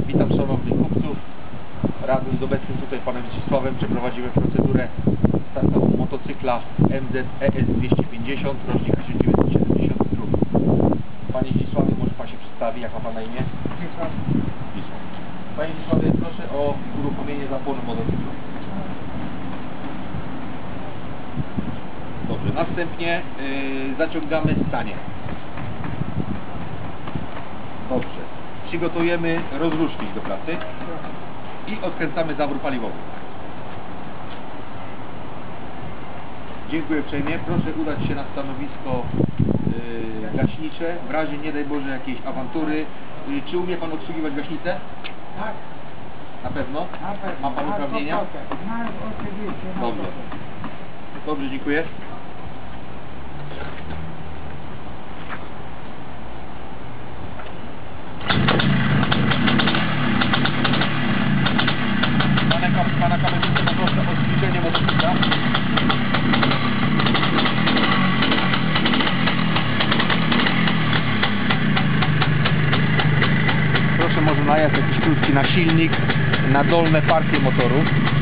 Witam szanownych kupców. Razem z obecnym tutaj panem Zdzisławem przeprowadzimy procedurę startową motocykla MZ ES 250, rocznik 1972. Panie Zdzisławie, może pan się przedstawi, jak ma pan na imię? Zdzisław. Panie Zdzisławie, proszę o uruchomienie zapłonu motocykla. Dobrze, następnie zaciągamy stanie. Dobrze. Przygotujemy rozrusznik do pracy i odkręcamy zawór paliwowy. Dziękuję uprzejmie. Proszę udać się na stanowisko gaśnicze. W razie, nie daj Boże, jakiejś awantury. Czy umie pan obsługiwać gaśnicę? Tak. Na pewno? Na pewno. Ma pan uprawnienia? No, oczywiście. Dobrze. Dobrze, dziękuję. Pana kamerzysty poproszę o zbliżenie motocykla. Proszę może najazd jakiś krótki na silnik, na dolne partie motoru.